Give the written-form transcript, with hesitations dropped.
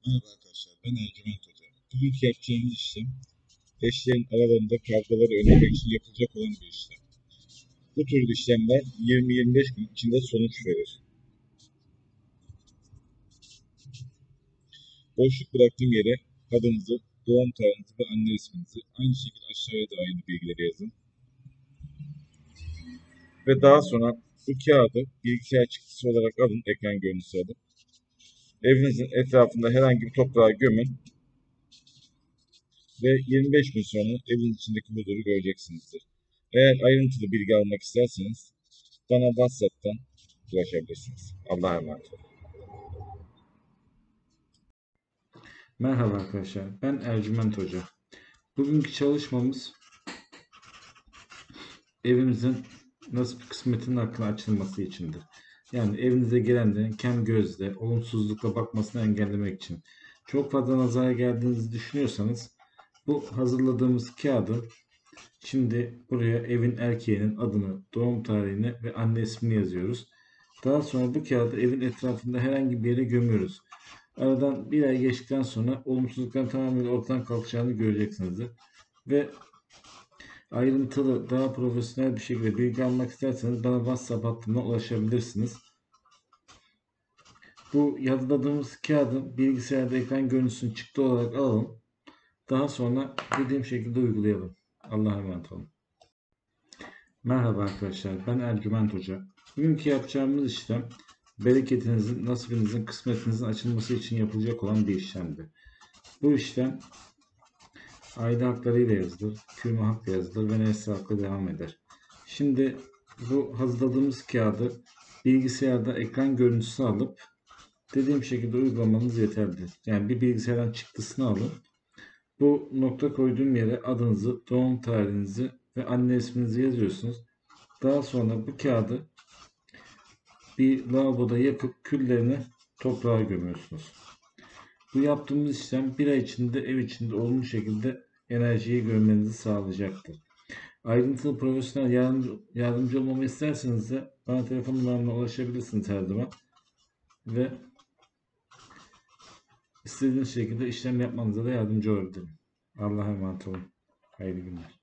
Merhaba arkadaşlar, ben Ercüment Hoca. Bugünkü yapacağımız işlem, eşlerin aralarında kavgaları önlemek için yapılacak olan bir işlem. Bu tür işlemler 20-25 gün içinde sonuç verir. Boşluk bıraktığım yere adınızı, doğum tarihinizi ve anne isminizi, aynı şekilde aşağıya da aynı bilgileri yazın. Ve daha sonra bu kağıdı bilgisayar çıktısı olarak alın, ekran görüntüsü alın. Evinizin etrafında herhangi bir toprağa gömün ve 25 gün sonra evin içindeki huzuru göreceksinizdir. Eğer ayrıntılı bilgi almak isterseniz bana WhatsApp'tan ulaşabilirsiniz. Allah'a emanet olun. Merhaba arkadaşlar, ben Ercüment Hoca. Bugünkü çalışmamız evimizin nasıl bir kısmetinin hakkında açılması içindir. Yani evinize gelenlerin kem gözle, olumsuzlukla bakmasını engellemek için. Çok fazla nazara geldiğinizi düşünüyorsanız bu hazırladığımız kağıdı şimdi buraya evin erkeğinin adını, doğum tarihini ve anne ismini yazıyoruz. Daha sonra bu kağıdı evin etrafında herhangi bir yere gömüyoruz. Aradan bir ay geçtikten sonra olumsuzlukların tamamen ortadan kalkacağını göreceksinizdir. Ve ayrıntılı, daha profesyonel bir şekilde bilgi almak isterseniz bana WhatsApp hattından ulaşabilirsiniz. Bu yazıladığımız kağıdın bilgisayarda ekran görüntüsünü çıktı olarak alalım. Daha sonra dediğim şekilde uygulayalım. Allah'a emanet olun. Merhaba arkadaşlar, ben Ercüment Hoca. Bugünkü yapacağımız işlem bereketinizin, nasibinizin, kısmetinizin açılması için yapılacak olan bir işlemdi. Bu işlem aile haklarıyla yazılır, kürme hakla yazılır ve nesli hakla devam eder. Şimdi bu hazırladığımız kağıdı bilgisayarda ekran görüntüsü alıp dediğim şekilde uygulamanız yeterlidir. Yani bir bilgisayardan çıktısını alın. Bu nokta koyduğum yere adınızı, doğum tarihinizi ve anne isminizi yazıyorsunuz. Daha sonra bu kağıdı bir lavaboda yakıp küllerini toprağa gömüyorsunuz. Bu yaptığımız işlem bir ay içinde ev içinde olumlu şekilde enerjiyi görmenizi sağlayacaktır. Ayrıntılı profesyonel yardımcı olmamı isterseniz de bana telefon numaramla ulaşabilirsiniz her zaman. Ve istediğiniz şekilde işlem yapmanıza da yardımcı olabilirim. Allah'a emanet olun. Hayırlı günler.